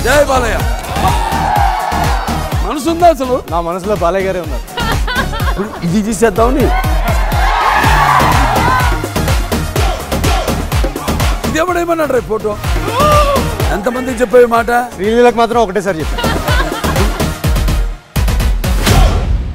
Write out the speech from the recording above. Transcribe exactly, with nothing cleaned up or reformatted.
జై బాలయ్య. మనసు ఉందా అసలు? నా మనసులో బాలయ్య గారే ఉన్నారు. ఇప్పుడు ఇది తీసేద్దామని. ఇది ఎవడేమన్నాడు రేపు ఫోటో? ఎంతమందికి చెప్పే మాట? శ్రీలీలకు మాత్రం ఒకటేసారి చెప్పాను.